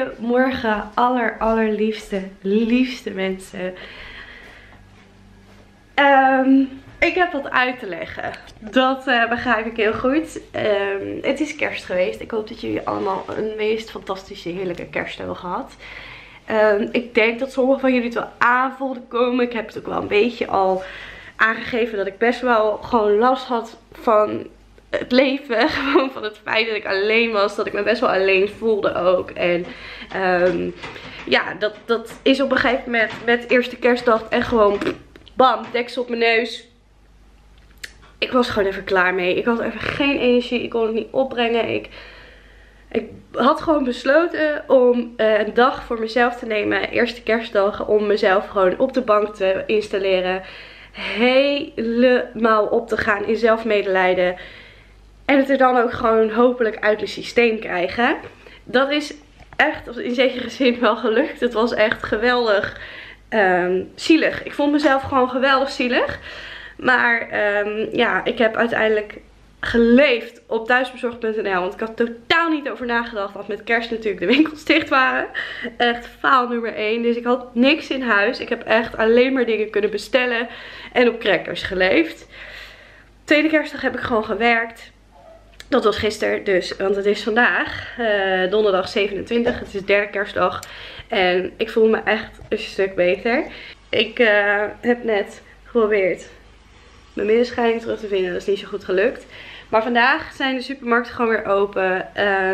Goedemorgen, allerliefste mensen. Ik heb wat uit te leggen. Dat begrijp ik heel goed. Het is kerst geweest. Ik hoop dat jullie allemaal een meest fantastische, heerlijke kerst hebben gehad. Ik denk dat sommigen van jullie het wel aan voelden komen. Ik heb het ook wel een beetje al aangegeven dat ik best wel gewoon last had van het leven. Gewoon van het feit dat ik alleen was. Dat ik me best wel alleen voelde ook. En ja, dat is op een gegeven moment met eerste kerstdag echt gewoon bam, deksel op mijn neus. Ik was gewoon even klaar mee. Ik had even geen energie. Ik kon het niet opbrengen. Ik had gewoon besloten om een dag voor mezelf te nemen. Eerste kerstdag. Om mezelf gewoon op de bank te installeren. Helemaal op te gaan in zelfmedelijden. En het er dan ook gewoon hopelijk uit het systeem krijgen. Dat is echt in zekere zin wel gelukt. Het was echt geweldig zielig. Ik vond mezelf gewoon geweldig zielig. Maar ja, ik heb uiteindelijk geleefd op thuisbezorgd.nl. Want ik had totaal niet over nagedacht dat met kerst natuurlijk de winkels dicht waren. Echt faal nummer 1. Dus ik had niks in huis. Ik heb echt alleen maar dingen kunnen bestellen. En op crackers geleefd. Tweede kerstdag heb ik gewoon gewerkt. Dat was gisteren dus, want het is vandaag donderdag 27. Het is derde kerstdag. En ik voel me echt een stuk beter. Ik heb net geprobeerd mijn middenscheiding terug te vinden. Dat is niet zo goed gelukt. Maar vandaag zijn de supermarkten gewoon weer open.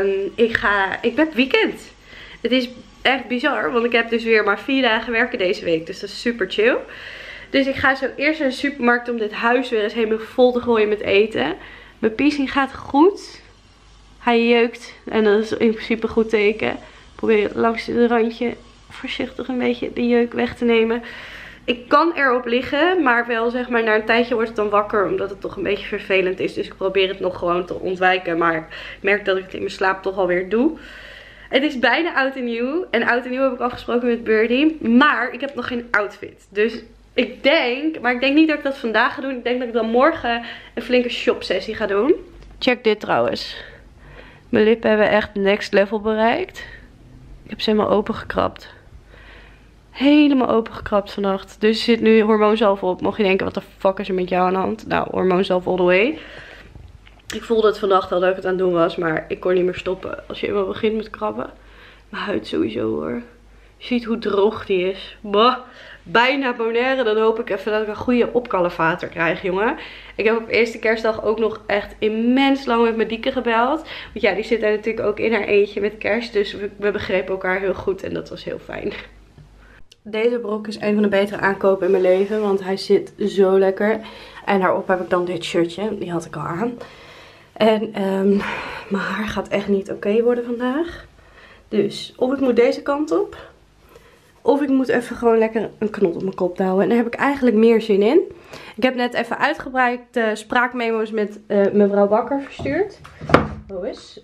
Ik ben weekend. Het is echt bizar. Want ik heb dus weer maar 4 dagen werken deze week. Dus dat is super chill. Dus ik ga zo eerst naar de supermarkt om dit huis weer eens helemaal vol te gooien met eten. Mijn piercing gaat goed. Hij jeukt. En dat is in principe een goed teken. Ik probeer langs het randje voorzichtig een beetje de jeuk weg te nemen. Ik kan erop liggen, maar wel zeg maar na een tijdje wordt het dan wakker. Omdat het toch een beetje vervelend is. Dus ik probeer het nog gewoon te ontwijken. Maar ik merk dat ik het in mijn slaap toch alweer doe. Het is bijna oud en nieuw. En oud en nieuw heb ik afgesproken met Birdie. Maar ik heb nog geen outfit. Dus ik denk, maar ik denk niet dat ik dat vandaag ga doen. Ik denk dat ik dan morgen een flinke shopsessie ga doen. Check dit trouwens. Mijn lippen hebben echt next level bereikt. Ik heb ze helemaal opengekrapt. Helemaal opengekrapt vannacht. Dus er zit nu hormoonzalf op. Mocht je denken, wat de fuck is er met jou aan de hand? Nou, hormoonzalf all the way. Ik voelde het vannacht al dat ik het aan het doen was. Maar ik kon niet meer stoppen als je eenmaal begint met krabben. Mijn huid sowieso hoor. Je ziet hoe droog die is. Bah. Bijna Bonaire. Dan hoop ik even dat ik een goede opkalevator krijg, jongen. Ik heb op eerste kerstdag ook nog echt immens lang met mijn dieke gebeld. Want ja, die zit daar natuurlijk ook in haar eentje met kerst. Dus we begrepen elkaar heel goed en dat was heel fijn. Deze brok is een van de betere aankopen in mijn leven. Want hij zit zo lekker. En daarop heb ik dan dit shirtje. Die had ik al aan. En mijn haar gaat echt niet oké worden vandaag. Dus of ik moet deze kant op. Of ik moet even gewoon lekker een knot op mijn kop houden. En daar heb ik eigenlijk meer zin in. Ik heb net even uitgebreid spraakmemo's met mevrouw Bakker verstuurd. Zo is.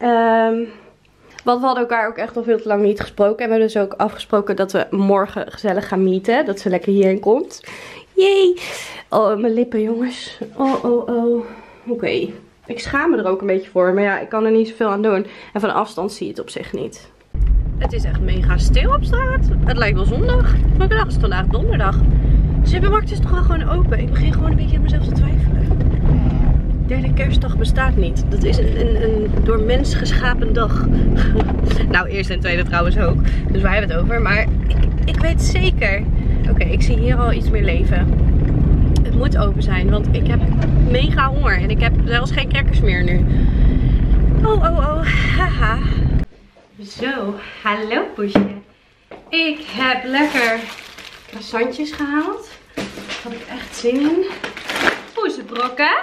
Want we hadden elkaar ook echt al veel te lang niet gesproken. En we hebben dus ook afgesproken dat we morgen gezellig gaan meeten. Dat ze lekker hierheen komt. Jee. Oh, mijn lippen jongens. Oh. Oké. Ik schaam me er ook een beetje voor. Maar ja, ik kan er niet zoveel aan doen. En van afstand zie je het op zich niet. Het is echt mega stil op straat. Het lijkt wel zondag. Welke dag is het vandaag? Donderdag. De supermarkt is toch wel gewoon open. Ik begin gewoon een beetje aan mezelf te twijfelen. Derde kerstdag bestaat niet. Dat is een door mens geschapen dag. Nou, eerste en tweede trouwens ook. Dus wij hebben het over. Maar ik weet zeker. Oké, ik zie hier al iets meer leven. Het moet open zijn. Want ik heb mega honger. En ik heb zelfs geen crackers meer nu. Oh. Haha. Zo, hallo poesje. Ik heb lekker croissantjes gehaald. Daar had ik echt zin in. Poezenbrokken.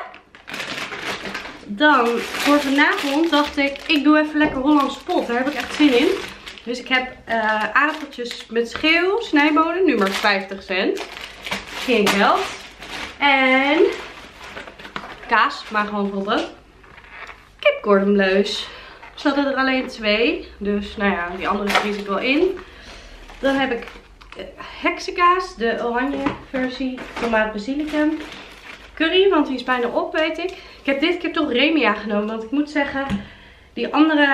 Dan voor vanavond dacht ik doe even lekker Hollands pot. Daar heb ik echt zin in. Dus ik heb aardappeltjes met schil, snijbonen, nu maar 50 cent. Geen geld. En kaas, maar gewoon vrolijk. Kipcornbleus. Ze hadden er alleen 2. Dus nou ja, die andere vries ik wel in. Dan heb ik heksenkaas, de oranje versie, tomaat basilicum. Curry, want die is bijna op weet ik. Ik heb dit keer toch Remia genomen, want ik moet zeggen, die andere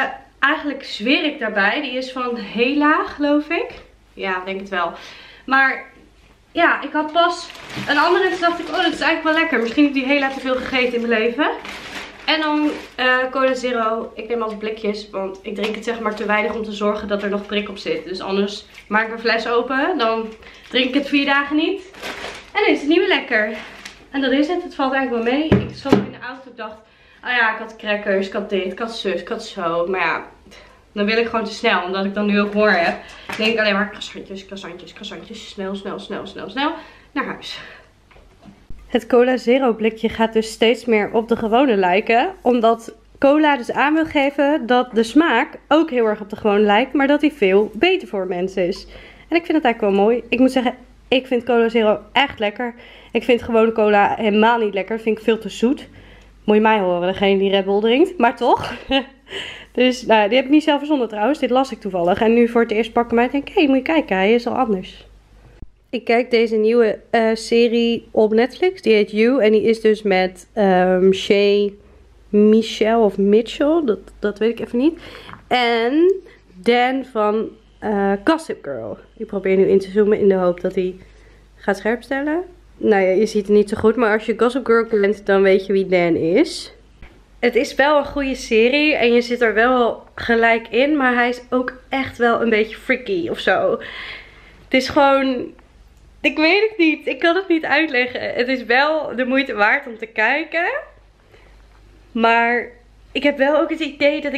eigenlijk zweer ik daarbij. Die is van Hela, geloof ik. Ja, denk het wel. Maar ja, ik had pas een andere en toen dacht ik, oh, dat is eigenlijk wel lekker. Misschien heb ik die Hela te veel gegeten in mijn leven. En dan Cola Zero. Ik neem altijd blikjes, want ik drink het zeg maar te weinig om te zorgen dat er nog prik op zit. Dus anders maak ik mijn fles open, dan drink ik het 4 dagen niet. En dan is het niet meer lekker. En dat is het. Het valt eigenlijk wel mee. Ik zat in de auto en dacht, oh ja, ik had crackers, ik had dit, ik had zus, ik had zo. Maar ja, dan wil ik gewoon te snel, omdat ik dan nu ook honger heb. Dan denk ik alleen maar croissantjes, croissantjes, croissantjes. Snel, snel, snel, snel, snel naar huis. Het Cola Zero blikje gaat dus steeds meer op de gewone lijken. Omdat cola dus aan wil geven dat de smaak ook heel erg op de gewone lijkt. Maar dat die veel beter voor mensen is. En ik vind het eigenlijk wel mooi. Ik moet zeggen, ik vind Cola Zero echt lekker. Ik vind gewone cola helemaal niet lekker. Dat vind ik veel te zoet. Moet je mij horen, degene die Red Bull drinkt. Maar toch. Dus nou, die heb ik niet zelf verzonnen trouwens. Dit las ik toevallig. En nu voor het eerst pakken mij en denk ik, hé, moet je kijken, hij is al anders. Ik kijk deze nieuwe serie op Netflix. Die heet You. En die is dus met Shay Michelle of Mitchell. Dat weet ik even niet. En Dan van Gossip Girl. Ik probeer nu in te zoomen in de hoop dat hij gaat scherpstellen. Nou ja, je ziet het niet zo goed. Maar als je Gossip Girl kent, dan weet je wie Dan is. Het is wel een goede serie. En je zit er wel gelijk in. Maar hij is ook echt wel een beetje freaky of zo. Het is gewoon... Ik weet het niet. Ik kan het niet uitleggen. Het is wel de moeite waard om te kijken. Maar ik heb wel ook het idee dat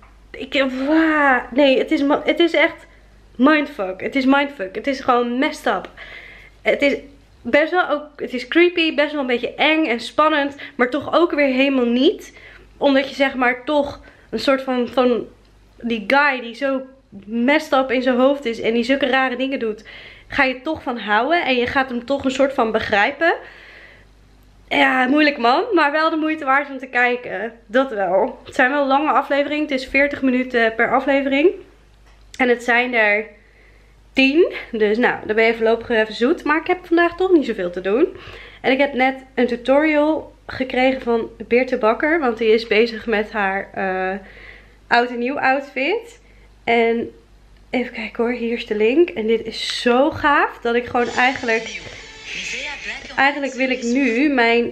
nee, het is echt mindfuck. Het is mindfuck. Het is gewoon messed up. Het is best wel ook... Het is creepy. Best wel een beetje eng en spannend. Maar toch ook weer helemaal niet. Omdat je zeg maar toch een soort van die guy die zo messed up in zijn hoofd is. En die zulke rare dingen doet. Ga je toch van houden. En je gaat hem toch een soort van begrijpen. Ja, moeilijk man. Maar wel de moeite waard om te kijken. Dat wel. Het zijn wel lange afleveringen. Het is 40 minuten per aflevering. En het zijn er 10. Dus nou, dan ben je voorlopig even zoet. Maar ik heb vandaag toch niet zoveel te doen. En ik heb net een tutorial gekregen van Beerte Bakker. Want die is bezig met haar oud en nieuw outfit. En even kijken hoor, hier is de link. En dit is zo gaaf dat ik gewoon eigenlijk wil ik nu mijn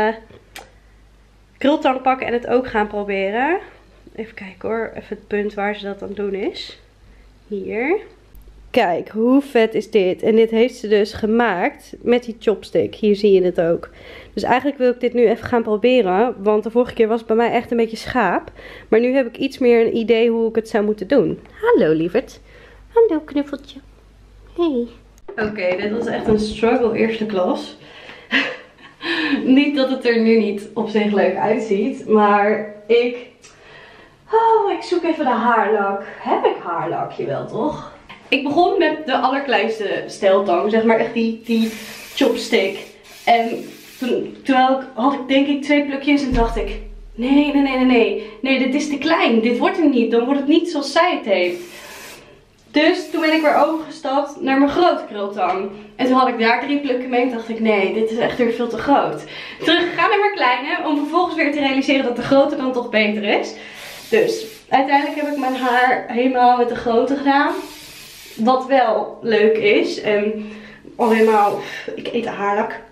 krultang pakken en het ook gaan proberen. Even kijken hoor, even het punt waar ze dat aan het doen is. Hier. Kijk, hoe vet is dit? En dit heeft ze dus gemaakt met die chopstick. Hier zie je het ook. Dus eigenlijk wil ik dit nu even gaan proberen. Want de vorige keer was het bij mij echt een beetje schaap. Maar nu heb ik iets meer een idee hoe ik het zou moeten doen. Hallo lieverd. Hallo knuffeltje. Hey. Oké, dit was echt een struggle eerste klas. Niet dat het er nu niet op zich leuk uitziet. Maar ik zoek even de haarlak. Heb ik haarlakje wel toch? Ik begon met de allerkleinste steltang. Zeg maar echt die chopstick. En terwijl had ik denk ik 2 plukjes en dacht ik... Nee, dit is te klein. Dit wordt hem niet. Dan wordt het niet zoals zij het heeft. Dus toen ben ik weer overgestapt naar mijn grote krultang. En toen had ik daar 3 plukken mee. En dacht ik, nee, dit is echt weer veel te groot. Teruggegaan naar mijn kleine. Om vervolgens weer te realiseren dat de grote dan toch beter is. Dus uiteindelijk heb ik mijn haar helemaal met de grote gedaan. Wat wel leuk is. En al helemaal, ik eet de haarlak.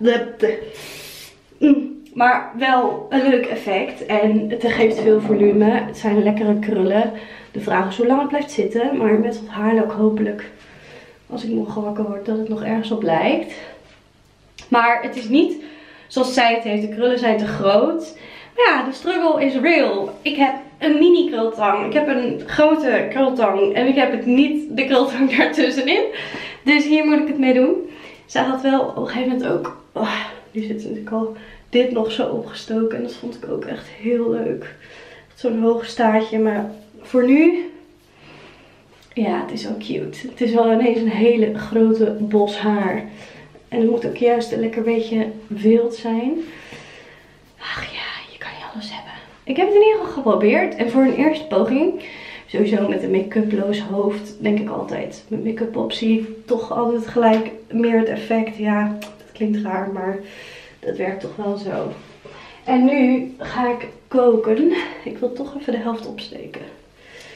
Maar wel een leuk effect. En het geeft veel volume. Het zijn lekkere krullen. De vraag is hoe lang het blijft zitten. Maar met wat haarlak hopelijk, als ik morgen wakker word, dat het nog ergens op lijkt. Maar het is niet zoals zij het heeft. De krullen zijn te groot. Maar ja, de struggle is real. Ik heb een mini krultang. Ik heb een grote krultang. En ik heb de krultang daartussenin. Dus hier moet ik het mee doen. Zij had wel op een gegeven moment ook... nu zit natuurlijk al dit nog zo opgestoken. En dat vond ik ook echt heel leuk. Zo'n hoog staartje. Maar voor nu... Ja, het is wel cute. Het is wel ineens een hele grote bos haar. En het moet ook juist een lekker beetje wild zijn. Ach ja, je kan niet alles hebben. Ik heb het in ieder geval geprobeerd. En voor een eerste poging, sowieso met een make-uploos hoofd, denk ik altijd. Met make-up op zie ik toch altijd gelijk meer het effect. Ja, dat klinkt raar, maar dat werkt toch wel zo. En nu ga ik koken. Ik wil toch even de helft opsteken.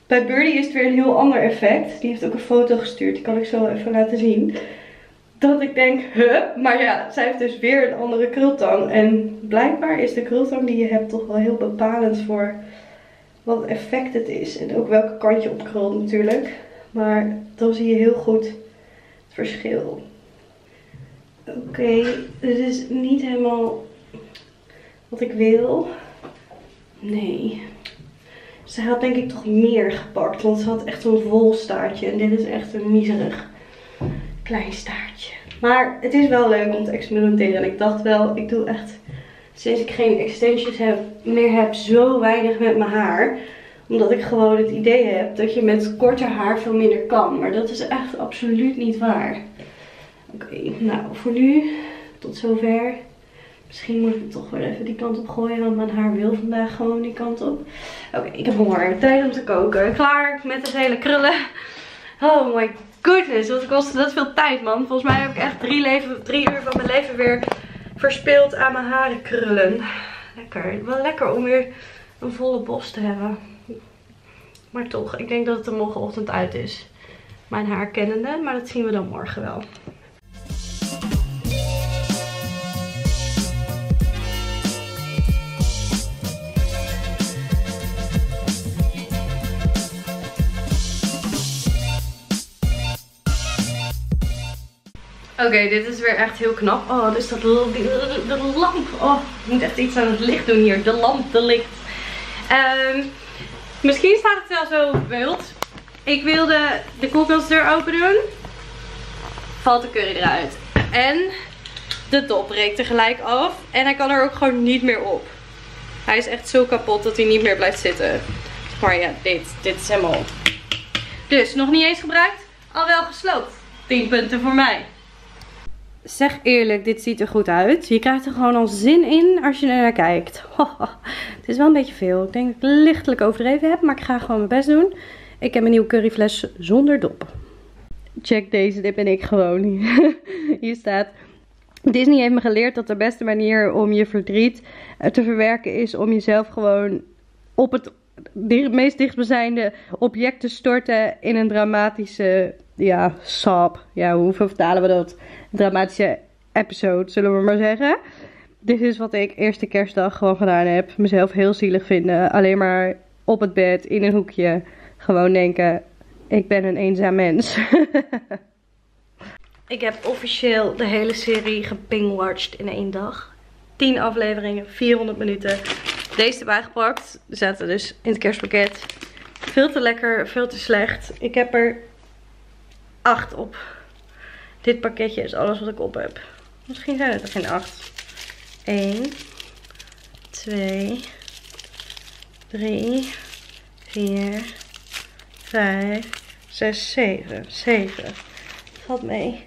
Bij Birdie is het weer een heel ander effect. Die heeft ook een foto gestuurd. Die kan ik zo even laten zien. Dat ik denk, maar ja, zij heeft dus weer een andere krultang. En blijkbaar is de krultang die je hebt toch wel heel bepalend voor wat effect het is. En ook welke kant je opkrult natuurlijk. Maar dan zie je heel goed het verschil. Oké, dit is niet helemaal wat ik wil. Nee. Ze had denk ik toch meer gepakt. Want ze had echt zo'n vol staartje. En dit is echt een miserig klein staartje. Maar het is wel leuk om te experimenteren. En ik dacht wel, ik doe echt sinds ik geen extensions meer heb zo weinig met mijn haar. Omdat ik gewoon het idee heb dat je met korter haar veel minder kan. Maar dat is echt absoluut niet waar. Oké, nou voor nu tot zover. Misschien moet ik toch wel even die kant op gooien. Want mijn haar wil vandaag gewoon die kant op. Oké, ik heb honger. Tijd om te koken. Klaar met de hele krullen. Oh my goodness. Wat kostte dat veel tijd, man. Volgens mij heb ik echt 3 uur van mijn leven weer verspild aan mijn haren krullen. Lekker. Wel lekker om weer een volle bos te hebben. Maar toch, ik denk dat het er morgenochtend uit is. Mijn haar kennende. Maar dat zien we dan morgen wel. Oké, dit is weer echt heel knap. Oh, dus dat de lamp. Oh, ik moet echt iets aan het licht doen hier. De lamp, de licht. Misschien staat het wel zo wild. Ik wilde de koelkastdeur open doen. Valt de curry eruit. En de dop breekt tegelijk af. En hij kan er ook gewoon niet meer op. Hij is echt zo kapot dat hij niet meer blijft zitten. Maar ja, dit is helemaal op. Dus, nog niet eens gebruikt. Al wel gesloopt. 10 punten voor mij. Zeg eerlijk, dit ziet er goed uit. Je krijgt er gewoon al zin in als je er naar kijkt. Het is wel een beetje veel. Ik denk dat ik lichtelijk overdreven heb, maar ik ga gewoon mijn best doen. Ik heb een nieuwe curryfles zonder dop. Check deze, dit ben ik gewoon. Hier staat: Disney heeft me geleerd dat de beste manier om je verdriet te verwerken is om jezelf gewoon op het meest dichtstbijzijnde object te storten in een dramatische, sap. Ja, hoe vertalen we dat? Dramatische episode, zullen we maar zeggen. Dit is wat ik eerste kerstdag gewoon gedaan heb. Mezelf heel zielig vinden. Alleen maar op het bed, in een hoekje. Gewoon denken, ik ben een eenzaam mens. Ik heb officieel de hele serie gebingewatcht in 1 dag. 10 afleveringen, 400 minuten. Deze erbij gepakt. Die zaten dus in het kerstpakket. Veel te lekker, veel te slecht. Ik heb er 8 op. Dit pakketje is alles wat ik op heb. Misschien zijn het er geen 8. 1, 2, 3, 4, 5, 6, 7. 7. Valt mee.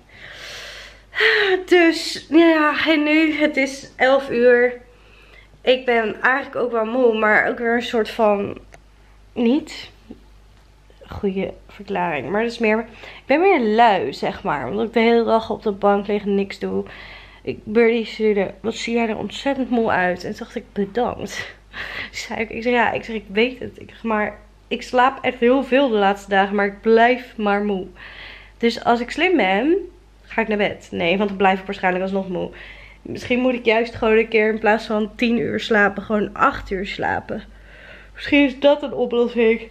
Dus, ja, en nu, het is 11 uur. Ik ben eigenlijk ook wel moe, maar ook weer een soort van niet goede verklaring. Maar dat is meer, ik ben weer lui, zeg maar. Omdat ik de hele dag op de bank lig en niks doe. Birdie stuurde, wat zie jij er ontzettend moe uit. En toen dacht ik, bedankt. Ik zei, ik weet het. Maar ik slaap echt heel veel de laatste dagen, maar ik blijf maar moe. Dus als ik slim ben, ga ik naar bed. Nee, want dan blijf ik waarschijnlijk alsnog moe. Misschien moet ik juist gewoon een keer in plaats van 10 uur slapen, gewoon 8 uur slapen. Misschien is dat een oplossing.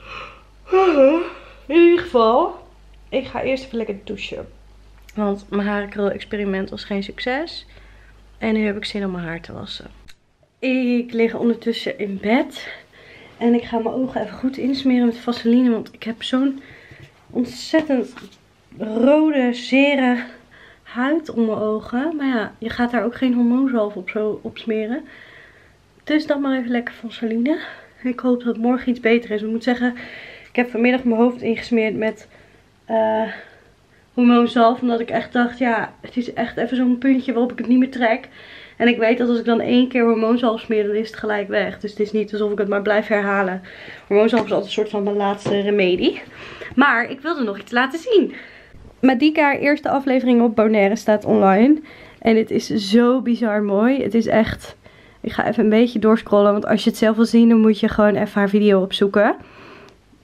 In ieder geval, ik ga eerst even lekker douchen. Want mijn harenkrul-experiment was geen succes. En nu heb ik zin om mijn haar te wassen. Ik lig ondertussen in bed. En ik ga mijn ogen even goed insmeren met vaseline. Want ik heb zo'n ontzettend rode, zere huid om mijn ogen. Maar ja, je gaat daar ook geen hormoonzalf op smeren. Dus dan maar even lekker vaseline. Ik hoop dat het morgen iets beter is. Ik moet zeggen, ik heb vanmiddag mijn hoofd ingesmeerd met hormoonzalf. Omdat ik echt dacht, ja, het is echt even zo'n puntje waarop ik het niet meer trek. En ik weet dat als ik dan 1 keer hormoonzalf smeer, dan is het gelijk weg. Dus het is niet alsof ik het maar blijf herhalen. Hormoonzalf is altijd een soort van mijn laatste remedie. Maar ik wilde nog iets laten zien. Madika, eerste aflevering op Bonaire staat online. En dit is zo bizar mooi. Het is echt... Ik ga even een beetje doorscrollen. Want als je het zelf wil zien, dan moet je gewoon even haar video opzoeken.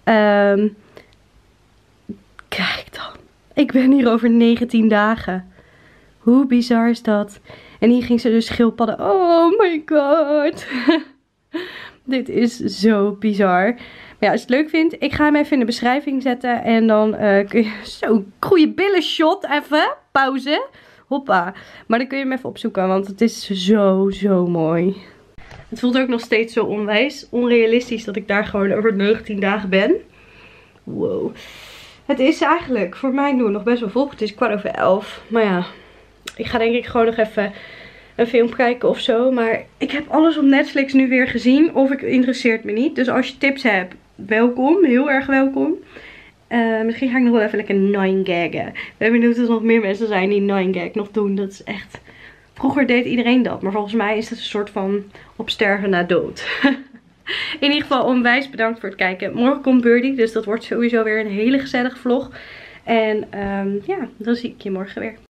Kijk dan. Ik ben hier over 19 dagen. Hoe bizar is dat? En hier ging ze dus schildpadden. Oh my god. Dit is zo bizar. Maar ja, als je het leuk vindt, ik ga hem even in de beschrijving zetten. En dan kun je zo'n goede billen shot even. Pauze. Hoppa. Maar dan kun je hem even opzoeken, want het is zo mooi. Het voelt ook nog steeds zo onrealistisch dat ik daar gewoon over 19 dagen ben. Wow. Het is eigenlijk voor mijn doen nog best wel vroeg. Het is 11:15. Maar ja, ik ga denk ik gewoon nog even een film kijken of zo. Maar ik heb alles op Netflix nu weer gezien. Of het interesseert me niet. Dus als je tips hebt, welkom. Heel erg welkom. Misschien ga ik nog wel even lekker 9gaggen. Ik ben benieuwd of er nog meer mensen zijn die 9gag nog doen. Dat is echt... Vroeger deed iedereen dat. Maar volgens mij is het een soort van op sterven na dood. In ieder geval onwijs bedankt voor het kijken. Morgen komt Birdie. Dus dat wordt sowieso weer een hele gezellige vlog. En ja, dan zie ik je morgen weer.